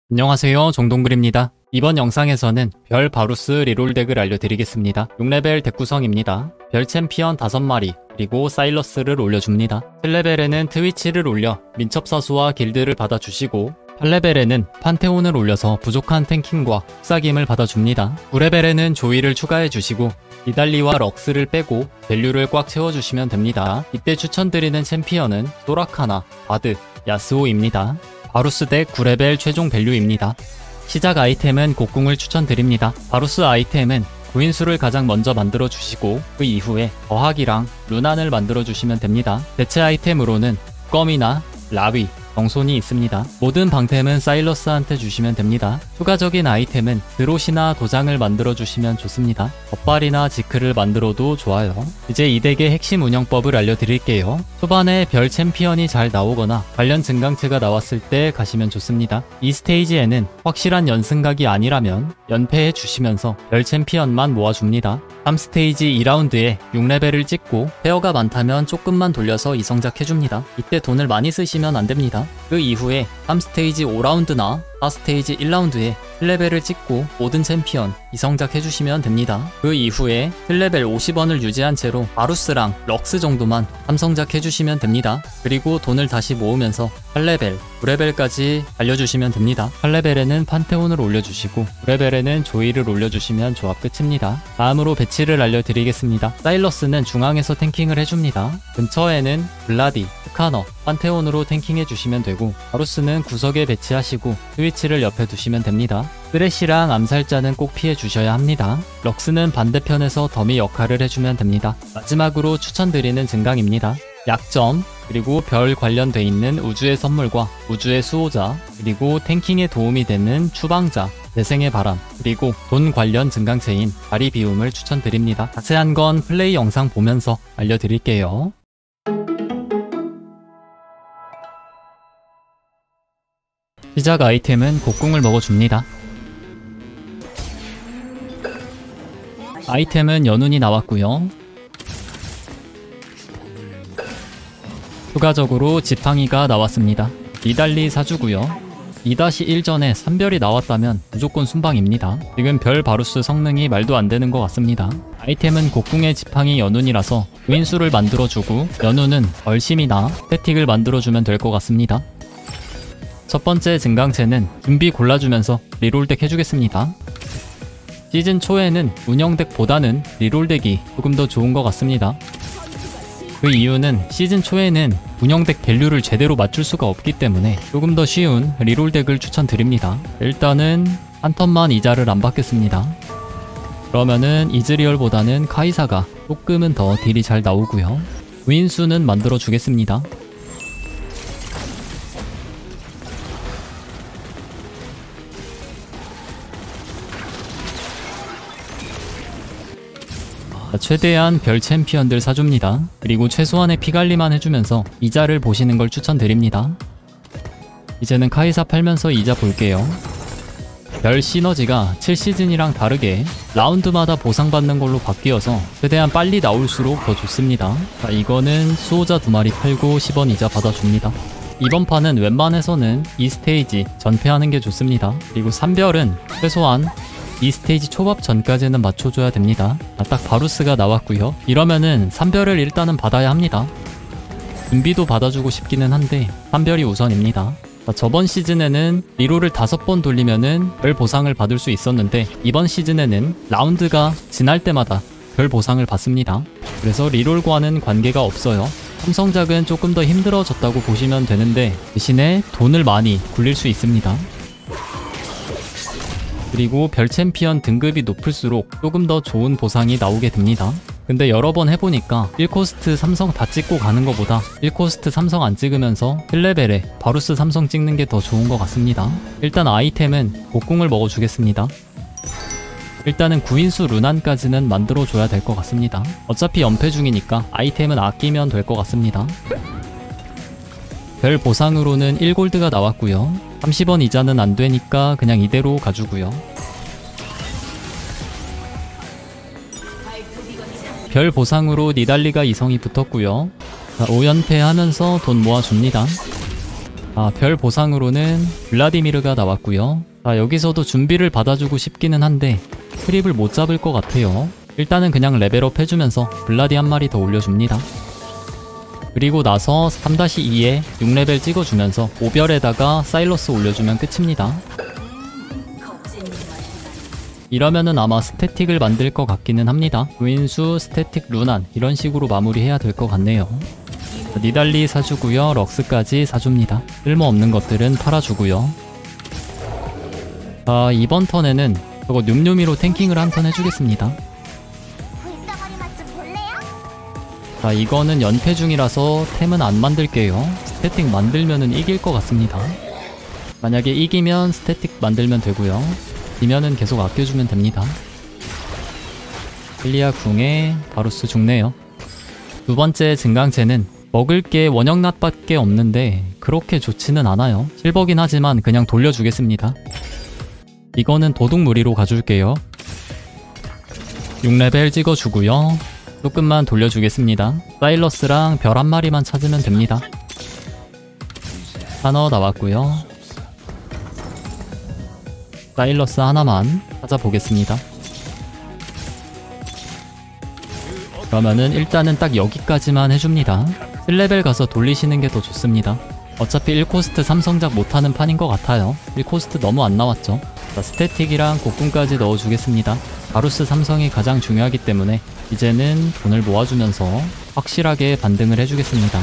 안녕하세요, 정동글입니다. 이번 영상에서는 별 바루스 리롤 덱을 알려드리겠습니다. 6레벨 덱 구성입니다. 별 챔피언 5마리, 그리고 사일러스를 올려줍니다. 7레벨에는 트위치를 올려 민첩사수와 길드를 받아주시고 8레벨에는 판테온을 올려서 부족한 탱킹과 속삭임을 받아줍니다. 9레벨에는 조이를 추가해주시고 니달리와 럭스를 빼고 밸류를 꽉 채워주시면 됩니다. 이때 추천드리는 챔피언은 소라카나, 바드, 야스오입니다. 바루스 덱 9레벨 최종 밸류입니다. 시작 아이템은 곡궁을 추천드립니다. 바루스 아이템은 구인수를 가장 먼저 만들어 주시고 그 이후에 더하기랑 루난을 만들어 주시면 됩니다. 대체 아이템으로는 껌이나 라위, 정손이 있습니다. 모든 방템은 사일러스한테 주시면 됩니다. 추가적인 아이템은 드롯이나 도장을 만들어 주시면 좋습니다. 덧발이나 지크를 만들어도 좋아요. 이제 이 덱의 핵심 운영법을 알려드릴게요. 초반에 별 챔피언이 잘 나오거나 관련 증강체가 나왔을 때 가시면 좋습니다. 이 스테이지에는 확실한 연승각이 아니라면 연패해 주시면서 별 챔피언만 모아줍니다. 3스테이지 2라운드에 6레벨을 찍고 페어가 많다면 조금만 돌려서 이성작 해줍니다. 이때 돈을 많이 쓰시면 안됩니다. 그 이후에 3스테이지 5라운드나 4스테이지 1라운드에 1레벨을 찍고 모든 챔피언 이성작 해주시면 됩니다. 그 이후에 1레벨 50원을 유지한 채로 바루스랑 럭스 정도만 3성작 해주시면 됩니다. 그리고 돈을 다시 모으면서 8레벨, 9레벨까지 알려주시면 됩니다. 8레벨에는 판테온을 올려주시고 9레벨에는 조이를 올려주시면 조합 끝입니다. 다음으로 배치를 알려드리겠습니다. 사일러스는 중앙에서 탱킹을 해줍니다. 근처에는 블라디, 스카너, 판테온으로 탱킹해주시면 되고 바루스는 구석에 배치하시고 스위치를 옆에 두시면 됩니다. 쓰레쉬랑 암살자는 꼭 피해주셔야 합니다. 럭스는 반대편에서 더미 역할을 해주면 됩니다. 마지막으로 추천드리는 증강입니다. 약점, 그리고 별 관련돼 있는 우주의 선물과 우주의 수호자, 그리고 탱킹에 도움이 되는 추방자, 재생의 바람, 그리고 돈 관련 증강체인 다리 비움을 추천드립니다. 자세한 건 플레이 영상 보면서 알려드릴게요. 시작 아이템은 곡궁을 먹어줍니다. 아이템은 연운이 나왔고요. 추가적으로 지팡이가 나왔습니다. 니달리 사주고요. 2-1 전에 3별이 나왔다면 무조건 순방입니다. 지금 별 바루스 성능이 말도 안 되는 것 같습니다. 아이템은 곡궁의 지팡이 연운이라서 구인수를 만들어주고 연운은 얼심이나 스태틱을 만들어주면 될 것 같습니다. 첫 번째 증강체는 준비 골라주면서 리롤덱 해주겠습니다. 시즌 초에는 운영덱보다는 리롤덱이 조금 더 좋은 것 같습니다. 그 이유는 시즌 초에는 운영덱 밸류를 제대로 맞출 수가 없기 때문에 조금 더 쉬운 리롤덱을 추천드립니다. 일단은 한 턴만 이자를 안 받겠습니다. 그러면은 이즈리얼보다는 카이사가 조금은 더 딜이 잘 나오고요. 구인수는 만들어 주겠습니다. 최대한 별 챔피언들 사줍니다. 그리고 최소한의 피관리만 해주면서 이자를 보시는 걸 추천드립니다. 이제는 카이사 팔면서 이자 볼게요. 별 시너지가 7시즌이랑 다르게 라운드마다 보상받는 걸로 바뀌어서 최대한 빨리 나올수록 더 좋습니다. 자, 이거는 수호자 2마리 팔고 10원 이자 받아줍니다. 이번 판은 웬만해서는 2스테이지 전패하는 게 좋습니다. 그리고 3별은 최소한 2스테이지 초밥 전까지는 맞춰줘야 됩니다. 딱 바루스가 나왔고요. 이러면은 3별을 일단은 받아야 합니다. 준비도 받아주고 싶기는 한데 3별이 우선입니다. 저번 시즌에는 리롤을 5번 돌리면은 별 보상을 받을 수 있었는데 이번 시즌에는 라운드가 지날 때마다 별 보상을 받습니다. 그래서 리롤과는 관계가 없어요. 삼성작은 조금 더 힘들어졌다고 보시면 되는데 대신에 돈을 많이 굴릴 수 있습니다. 그리고 별 챔피언 등급이 높을수록 조금 더 좋은 보상이 나오게 됩니다. 근데 여러 번 해보니까 1코스트 삼성 다 찍고 가는 것보다 1코스트 삼성 안 찍으면서 1레벨에 바루스 삼성 찍는 게 더 좋은 것 같습니다. 일단 아이템은 곡궁을 먹어주겠습니다. 일단은 구인수 루난까지는 만들어줘야 될 것 같습니다. 어차피 연패 중이니까 아이템은 아끼면 될 것 같습니다. 별 보상으로는 1골드가 나왔고요. 30원 이자는 안 되니까 그냥 이대로 가주고요. 별 보상으로 니달리가 이성이 붙었고요. 5연패 하면서 돈 모아줍니다. 별 보상으로는 블라디미르가 나왔고요. 여기서도 준비를 받아주고 싶기는 한데 크립을 못 잡을 것 같아요. 일단은 그냥 레벨업 해주면서 블라디 한 마리 더 올려줍니다. 그리고 나서 3-2에 6레벨 찍어주면서 5별에다가 사일러스 올려주면 끝입니다. 이러면은 아마 스태틱을 만들 것 같기는 합니다. 루인수, 스태틱, 루난 이런 식으로 마무리해야 될 것 같네요. 니달리 사주고요. 럭스까지 사줍니다. 쓸모없는 것들은 팔아주고요. 이번 턴에는 저거 뇸뇸이로 탱킹을 한 턴 해주겠습니다. 이거는 연패 중이라서 템은 안 만들게요. 스태틱 만들면은 이길 것 같습니다. 만약에 이기면 스태틱 만들면 되고요. 지면은 계속 아껴주면 됩니다. 힐리아 궁에 바루스 죽네요. 두 번째 증강체는 먹을 게 원형낫밖에 없는데 그렇게 좋지는 않아요. 실버긴 하지만 그냥 돌려주겠습니다. 이거는 도둑무리로 가줄게요. 6레벨 찍어주고요. 조금만 돌려주겠습니다. 사일러스랑 별 한 마리만 찾으면 됩니다. 하나 나왔고요. 사일러스 하나만 찾아보겠습니다. 그러면은 일단은 딱 여기까지만 해줍니다. 7레벨 가서 돌리시는 게 더 좋습니다. 어차피 1코스트 삼성작 못하는 판인 것 같아요. 1코스트 너무 안 나왔죠. 스태틱이랑 곡군까지 넣어주겠습니다. 바루스 삼성이 가장 중요하기 때문에 이제는 돈을 모아주면서 확실하게 반등을 해주겠습니다.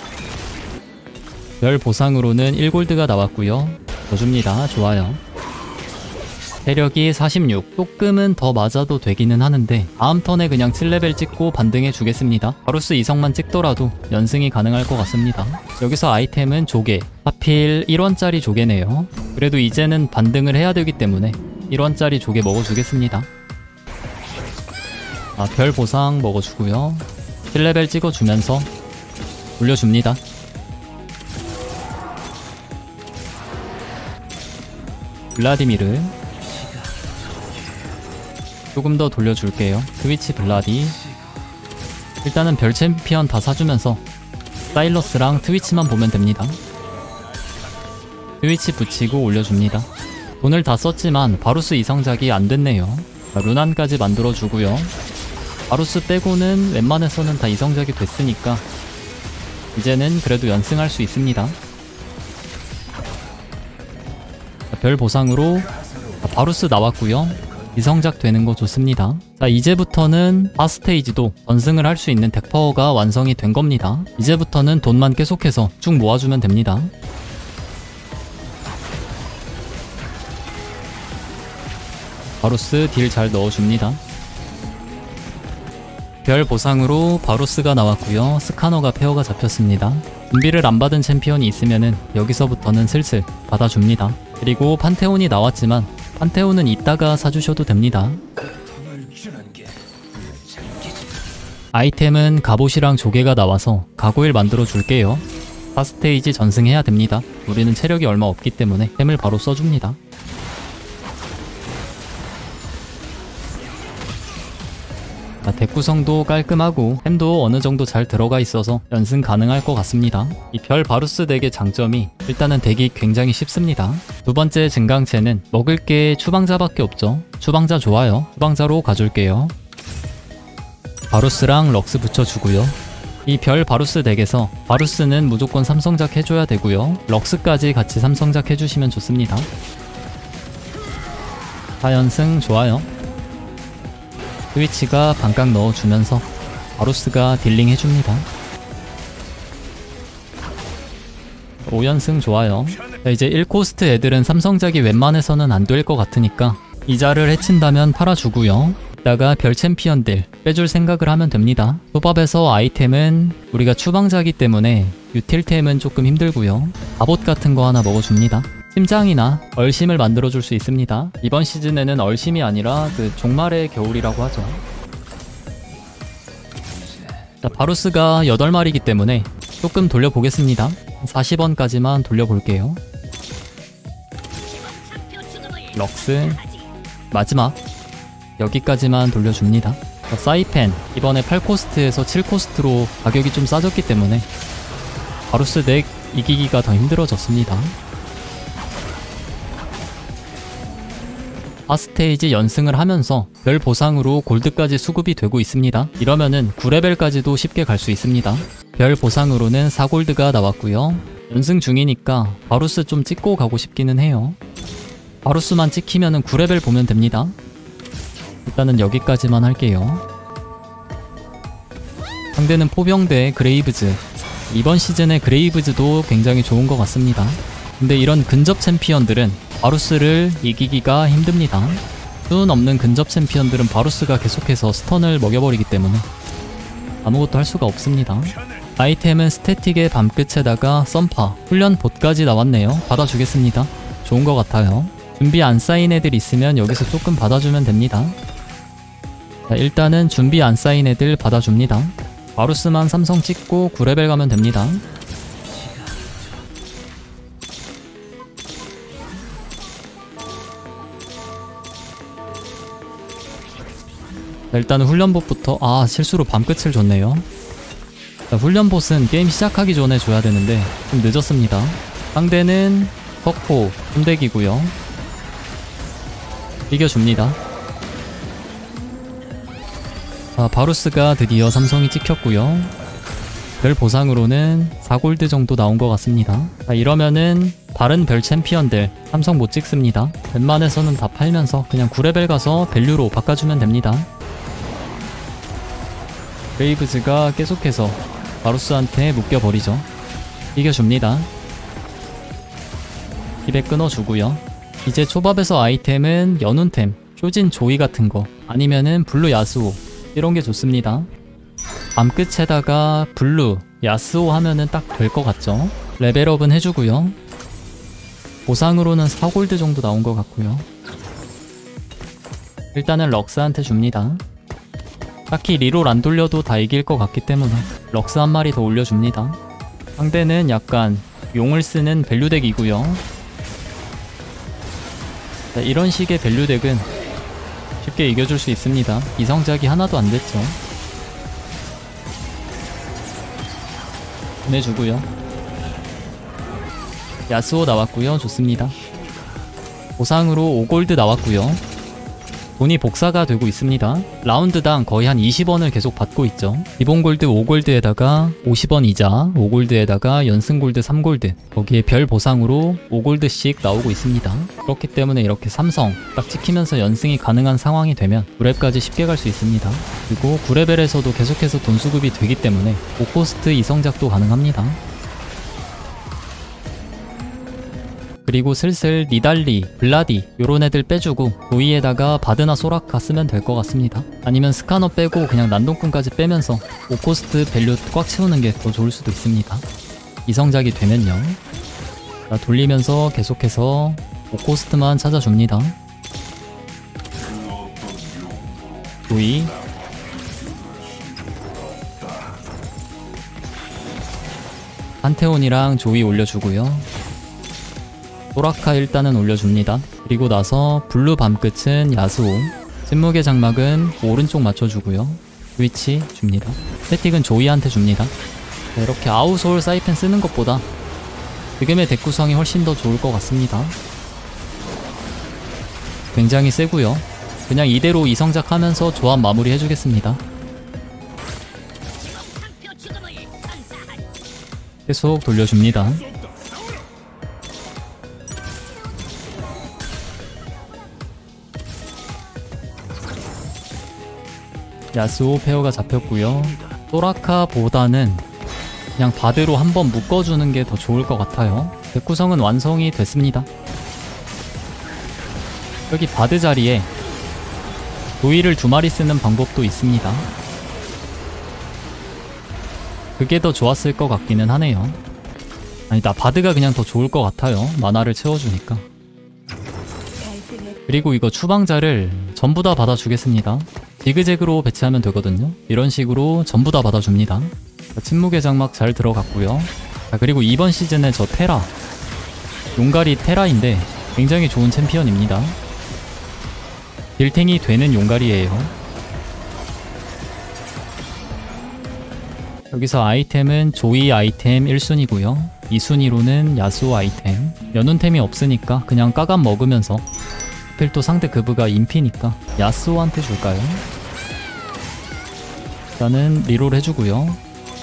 별 보상으로는 1골드가 나왔고요. 더 줍니다. 좋아요. 체력이 46. 조금은 더 맞아도 되기는 하는데 다음 턴에 그냥 7레벨 찍고 반등해 주겠습니다. 바루스 2성만 찍더라도 연승이 가능할 것 같습니다. 여기서 아이템은 조개. 하필 1원짜리 조개네요. 그래도 이제는 반등을 해야 되기 때문에 1원짜리 조개 먹어주겠습니다. 별 보상 먹어주고요. 7레벨 찍어주면서 올려줍니다. 블라디미르 조금 더 돌려줄게요. 트위치 블라디 일단은 별 챔피언 다 사주면서 사일러스랑 트위치만 보면 됩니다. 트위치 붙이고 올려줍니다. 돈을 다 썼지만 바루스 이성작이 안됐네요. 루난까지 만들어주고요. 바루스 빼고는 웬만해서는 다 이성작이 됐으니까 이제는 그래도 연승할 수 있습니다. 별 보상으로 바루스 나왔고요. 이성작 되는 거 좋습니다. 이제부터는 하스테이지도 전승을 할 수 있는 덱파워가 완성이 된 겁니다. 이제부터는 돈만 계속해서 쭉 모아주면 됩니다. 바루스 딜 잘 넣어줍니다. 별 보상으로 바루스가 나왔고요. 스카너가 페어가 잡혔습니다. 준비를 안 받은 챔피언이 있으면은 여기서부터는 슬슬 받아줍니다. 그리고 판테온이 나왔지만 판테온은 이따가 사주셔도 됩니다. 아이템은 갑옷이랑 조개가 나와서 가고일 만들어 줄게요. 4스테이지 전승해야 됩니다. 우리는 체력이 얼마 없기 때문에 템을 바로 써줍니다. 덱 구성도 깔끔하고 템도 어느정도 잘 들어가 있어서 연승 가능할 것 같습니다. 이 별 바루스 덱의 장점이 일단은 덱이 굉장히 쉽습니다. 두 번째 증강체는 먹을 게 추방자밖에 없죠. 추방자 좋아요. 추방자로 가줄게요. 바루스랑 럭스 붙여주고요. 이 별 바루스 덱에서 바루스는 무조건 삼성작 해줘야 되고요. 럭스까지 같이 삼성작 해주시면 좋습니다. 4연승 좋아요. 트위치가 반각 넣어주면서 바루스가 딜링 해줍니다. 5연승 좋아요. 이제 1코스트 애들은 삼성작이 웬만해서는 안 될 것 같으니까 이자를 해친다면 팔아주고요. 이따가 별 챔피언들 빼줄 생각을 하면 됩니다. 소밥에서 아이템은 우리가 추방자기 때문에 유틸템은 조금 힘들고요. 갑옷 같은 거 하나 먹어줍니다. 심장이나 얼심을 만들어줄 수 있습니다. 이번 시즌에는 얼심이 아니라 그 종말의 겨울이라고 하죠. 바루스가 8마리이기 때문에 조금 돌려보겠습니다. 40원까지만 돌려볼게요. 럭스 마지막 여기까지만 돌려줍니다. 사이펜 이번에 8코스트에서 7코스트로 가격이 좀 싸졌기 때문에 바루스 덱 이기기가 더 힘들어졌습니다. 하스테이지 연승을 하면서 별 보상으로 골드까지 수급이 되고 있습니다. 이러면은 9레벨까지도 쉽게 갈 수 있습니다. 별 보상으로는 4골드가 나왔고요. 연승 중이니까 바루스 좀 찍고 가고 싶기는 해요. 바루스만 찍히면은 9레벨 보면 됩니다. 일단은 여기까지만 할게요. 상대는 포병대 그레이브즈. 이번 시즌의 그레이브즈도 굉장히 좋은 것 같습니다. 근데 이런 근접 챔피언들은 바루스를 이기기가 힘듭니다. 수는 없는 근접 챔피언들은 바루스가 계속해서 스턴을 먹여버리기 때문에 아무것도 할 수가 없습니다. 아이템은 스태틱의 밤끝에다가 썬파, 훈련 봇까지 나왔네요. 받아주겠습니다. 좋은 것 같아요. 준비 안 쌓인 애들 있으면 여기서 조금 받아주면 됩니다. 자, 일단은 준비 안 쌓인 애들 받아줍니다. 바루스만 삼성 찍고 9레벨 가면 됩니다. 자, 일단은 훈련봇부터. 실수로 밤끝을 줬네요. 자, 훈련봇은 게임 시작하기 전에 줘야 되는데 좀 늦었습니다. 상대는 석포, 손대기고요. 이겨줍니다. 자, 바루스가 드디어 삼성이 찍혔고요. 별 보상으로는 4골드 정도 나온 것 같습니다. 자, 이러면은 다른 별 챔피언들 삼성 못 찍습니다. 웬만해서는 다 팔면서 그냥 9레벨 가서 밸류로 바꿔주면 됩니다. 그레이브즈가 계속해서 바루스한테 묶여버리죠. 이겨줍니다. 입에 끊어주고요. 이제 초밥에서 아이템은 연운템, 쇼진 조이 같은 거 아니면은 블루 야스오 이런게 좋습니다. 밤끝에다가 블루, 야스오 하면은 딱 될 것 같죠? 레벨업은 해주고요. 보상으로는 4골드 정도 나온 것 같고요. 일단은 럭스한테 줍니다. 딱히 리롤 안 돌려도 다 이길 것 같기 때문에 럭스 한 마리 더 올려줍니다. 상대는 약간 용을 쓰는 밸류덱이고요. 자, 이런 식의 밸류덱은 쉽게 이겨줄 수 있습니다. 이성작이 하나도 안 됐죠. 보내주고요. 야스오 나왔고요. 좋습니다. 보상으로 5골드 나왔고요. 돈이 복사가 되고 있습니다. 라운드당 거의 한 20원을 계속 받고 있죠. 기본 골드 5골드에다가 50원 이자, 5골드에다가 연승 골드 3골드, 거기에 별 보상으로 5골드씩 나오고 있습니다. 그렇기 때문에 이렇게 삼성 딱 찍히면서 연승이 가능한 상황이 되면 9렙까지 쉽게 갈 수 있습니다. 그리고 9레벨에서도 계속해서 돈 수급이 되기 때문에 5코스트 이성작도 가능합니다. 그리고 슬슬 니달리, 블라디 요런 애들 빼주고 조이에다가 바드나 소라카 쓰면 될 것 같습니다. 아니면 스카너 빼고 그냥 난동꾼까지 빼면서 5코스트 밸류 꽉 채우는 게 더 좋을 수도 있습니다. 이성작이 되면요. 자, 돌리면서 계속해서 5코스트만 찾아줍니다. 조이, 판테온이랑 조이 올려주고요. 소라카 일단은 올려줍니다. 그리고 나서 블루 밤끝은 야스오, 침묵의 장막은 오른쪽 맞춰주고요. 스위치 줍니다. 스태틱은 조이한테 줍니다. 네, 이렇게 아우솔 사이펜 쓰는 것보다 지금의 덱 구성이 훨씬 더 좋을 것 같습니다. 굉장히 세고요. 그냥 이대로 이성작 하면서 조합 마무리 해주겠습니다. 계속 돌려줍니다. 야스오 페어가 잡혔고요. 소라카보다는 그냥 바드로 한번 묶어주는 게 더 좋을 것 같아요. 덱 구성은 완성이 됐습니다. 여기 바드 자리에 조이를 2마리 쓰는 방법도 있습니다. 그게 더 좋았을 것 같기는 하네요. 아니다, 바드가 그냥 더 좋을 것 같아요. 마나를 채워주니까. 그리고 이거 추방자를 전부 다 받아주겠습니다. 지그재그로 배치하면 되거든요. 이런 식으로 전부 다 받아줍니다. 자, 침묵의 장막 잘 들어갔고요. 자, 그리고 이번 시즌에 저 테라, 용가리 테라인데 굉장히 좋은 챔피언입니다. 딜탱이 되는 용가리예요. 여기서 아이템은 조이 아이템 1순위고요. 2순위로는 야수오 아이템. 연운템이 없으니까 그냥 까감 먹으면서, 하필 또 상대 그브가 인피니까 야스오한테 줄까요? 일단은 리롤 해주고요.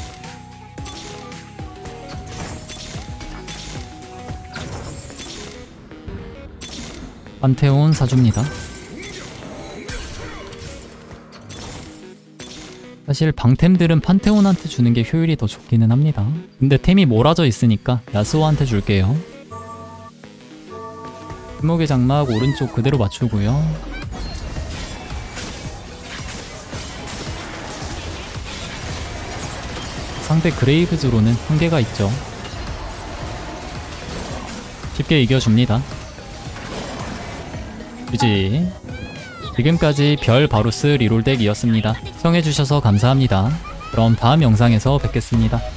판테온 사줍니다. 사실 방템들은 판테온한테 주는 게 효율이 더 좋기는 합니다. 근데 템이 몰아져 있으니까 야스오한테 줄게요. 침묵의 장막 오른쪽 그대로 맞추고요. 상대 그레이브즈로는 한계가 있죠. 쉽게 이겨줍니다. 유지. 지금까지 별 바루스 리롤덱이었습니다. 시청해주셔서 감사합니다. 그럼 다음 영상에서 뵙겠습니다.